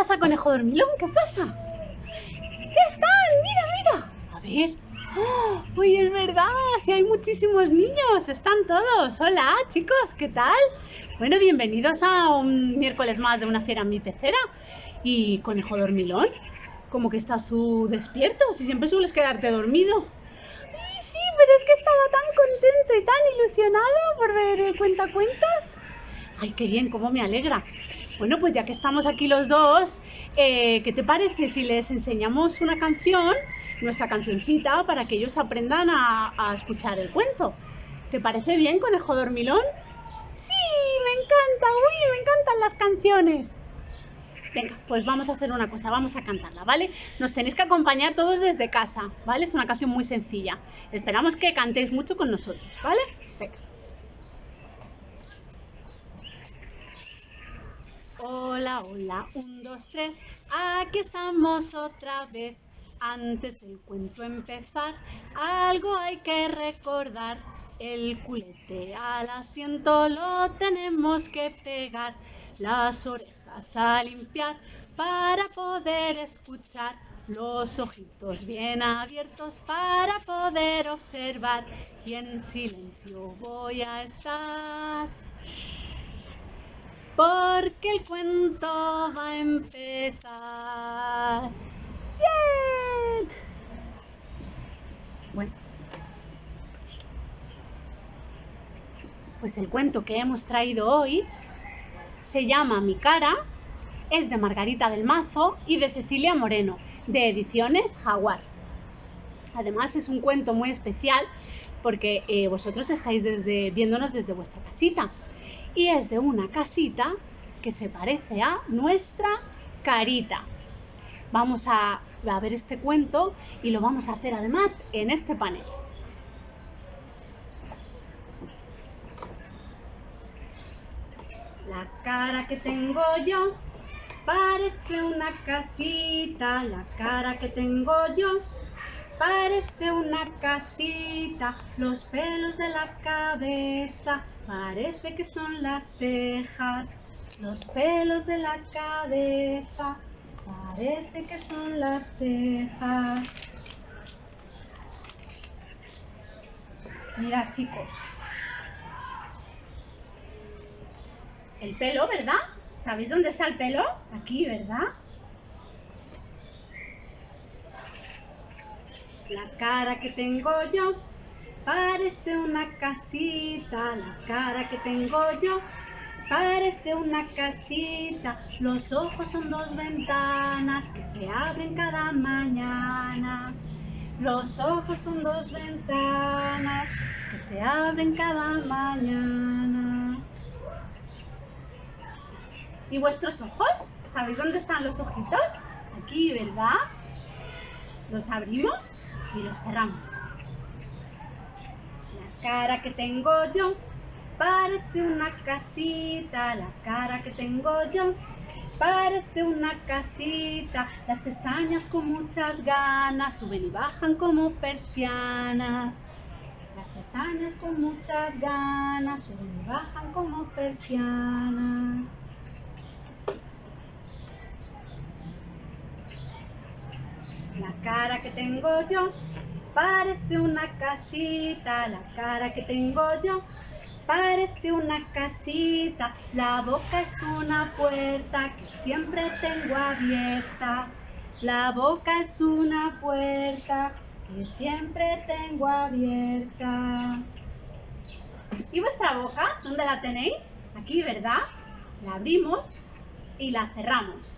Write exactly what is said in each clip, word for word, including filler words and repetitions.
pasa, conejo dormilón? ¿Qué pasa? ¿Qué están? Mira, mira. A ver. ¡Oh! Uy, es verdad, sí hay muchísimos niños, están todos. Hola, chicos, ¿qué tal? Bueno, bienvenidos a un miércoles más de Una Fiera en mi pecera. Y conejo dormilón, ¿cómo que estás tú despierto? Si siempre sueles quedarte dormido. Ay, sí, pero es que estaba tan contento y tan ilusionado por ver el cuentacuentos. Ay, qué bien, cómo me alegra. Bueno, pues ya que estamos aquí los dos, eh, ¿qué te parece si les enseñamos una canción, nuestra cancioncita, para que ellos aprendan a, a escuchar el cuento? ¿Te parece bien, conejo dormilón? Sí, me encanta, uy, me encantan las canciones. Venga, pues vamos a hacer una cosa, vamos a cantarla, ¿vale? Nos tenéis que acompañar todos desde casa, ¿vale? Es una canción muy sencilla. Esperamos que cantéis mucho con nosotros, ¿vale? Venga. Hola, hola, un, dos, tres, aquí estamos otra vez. Antes del cuento empezar, algo hay que recordar. El culete al asiento lo tenemos que pegar. Las orejas a limpiar para poder escuchar. Los ojitos bien abiertos para poder observar. Y en silencio voy a estar, porque el cuento va a empezar. ¡Bien! Bueno, pues el cuento que hemos traído hoy se llama Mi cara, es de Margarita del Mazo y de Cecilia Moreno, de Ediciones Jaguar. Además es un cuento muy especial porque eh, vosotros estáis desde, viéndonos desde vuestra casita. Y es de una casita que se parece a nuestra carita. Vamos a, a ver este cuento y lo vamos a hacer además en este panel. La cara que tengo yo parece una casita. La cara que tengo yo parece una casita. Los pelos de la cabeza parece que son las tejas. Los pelos de la cabeza parece que son las tejas. Mirad, chicos. El pelo, ¿verdad? ¿Sabéis dónde está el pelo? Aquí, ¿verdad? La cara que tengo yo parece una casita. La cara que tengo yo parece una casita. Los ojos son dos ventanas que se abren cada mañana. Los ojos son dos ventanas que se abren cada mañana. ¿Y vuestros ojos? ¿Sabéis dónde están los ojitos? Aquí, ¿verdad? Los abrimos y los cerramos. La cara que tengo yo parece una casita. La cara que tengo yo parece una casita. Las pestañas con muchas ganas suben y bajan como persianas. Las pestañas con muchas ganas suben y bajan como persianas. La cara que tengo yo parece una casita. La cara que tengo yo parece una casita. La boca es una puerta que siempre tengo abierta. La boca es una puerta que siempre tengo abierta. ¿Y vuestra boca? ¿Dónde la tenéis? Aquí, ¿verdad? La abrimos y la cerramos.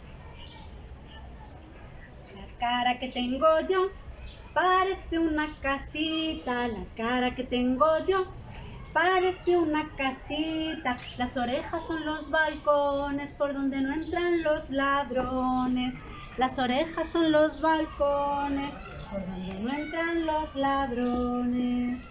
La cara que tengo yo parece una casita. La cara que tengo yo parece una casita. Las orejas son los balcones por donde no entran los ladrones. Las orejas son los balcones por donde no entran los ladrones.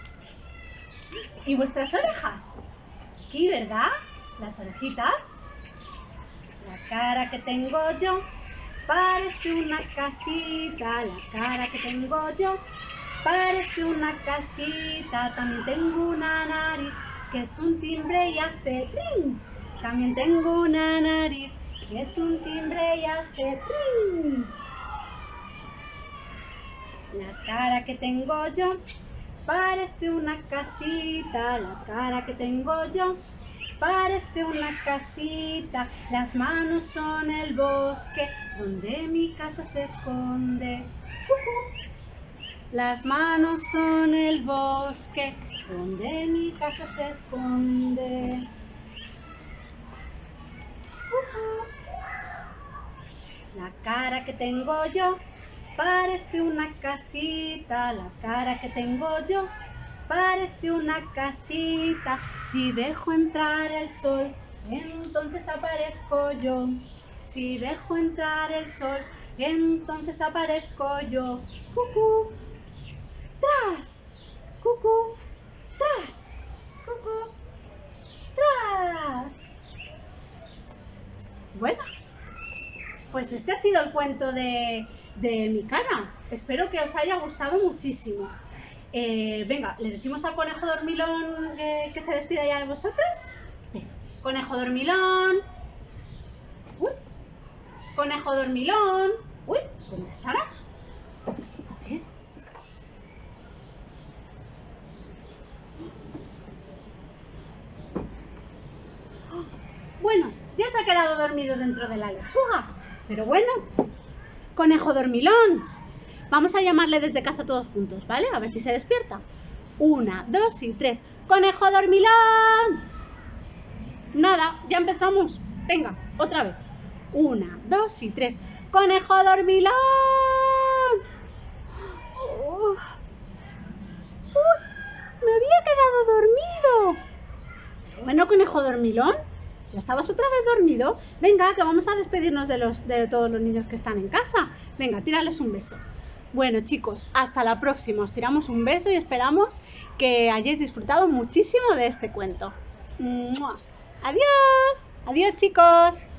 ¿Y vuestras orejas? Aquí, ¿verdad? Las orejitas. La cara que tengo yo parece una casita. La cara que tengo yo parece una casita. También tengo una nariz que es un timbre y hace trin. También tengo una nariz que es un timbre y hace ¡prim! La cara que tengo yo parece una casita, la cara que tengo yo parece una casita. Las manos son el bosque donde mi casa se esconde. Uh-huh. Las manos son el bosque donde mi casa se esconde. Uh-huh. La cara que tengo yo parece una casita, la cara que tengo yo parece una casita. Si dejo entrar el sol, entonces aparezco yo. Si dejo entrar el sol, entonces aparezco yo. Cucú, tras, cucú, tras, cucú, tras. Bueno, pues este ha sido el cuento de, de mi cara. Espero que os haya gustado muchísimo. Eh, venga, ¿le decimos al conejo dormilón eh, que se despida ya de vosotras? Venga, conejo dormilón. Uy, conejo dormilón. Uy, ¿dónde estará? A ver. Bueno, ya se ha quedado dormido dentro de la lechuga. Pero bueno, conejo dormilón. Vamos a llamarle desde casa todos juntos, ¿vale? A ver si se despierta. Una, dos y tres. ¡Conejo dormilón! Nada, ya empezamos. Venga, otra vez. Una, dos y tres. ¡Conejo dormilón! Oh. Uy, me había quedado dormido. Bueno, conejo dormilón, ¿ya estabas otra vez dormido? Venga, que vamos a despedirnos de, los, de todos los niños que están en casa. Venga, tírales un beso. Bueno, chicos, hasta la próxima. Os tiramos un beso y esperamos que hayáis disfrutado muchísimo de este cuento. ¡Mua! Adiós. Adiós, chicos.